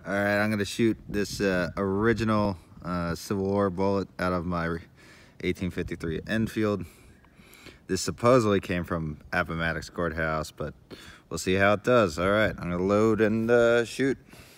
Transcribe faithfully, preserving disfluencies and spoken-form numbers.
All right, I'm gonna shoot this uh, original uh, Civil War bullet out of my eighteen fifty-three Enfield. This supposedly came from Appomattox Courthouse, but we'll see how it does. All right, I'm gonna load and uh, shoot.